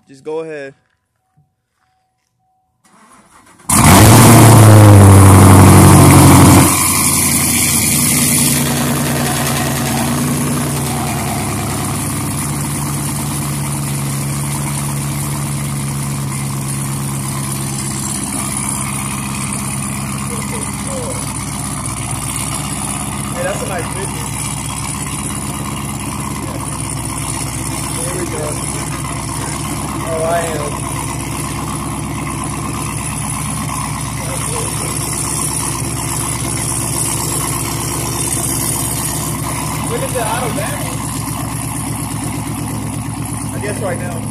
Just go ahead. Hey, that's a nice picture. Here we go. Oh, I am. When is the auto battery? I guess right now.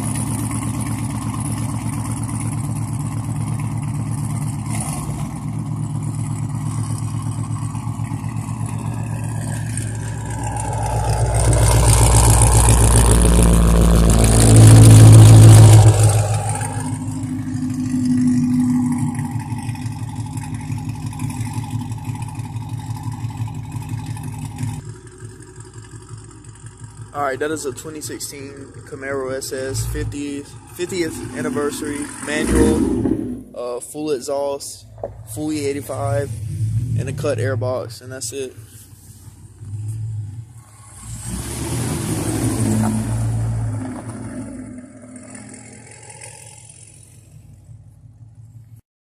Alright, that is a 2016 Camaro SS 50th anniversary, manual, full exhaust, full E85, and a cut airbox, and that's it.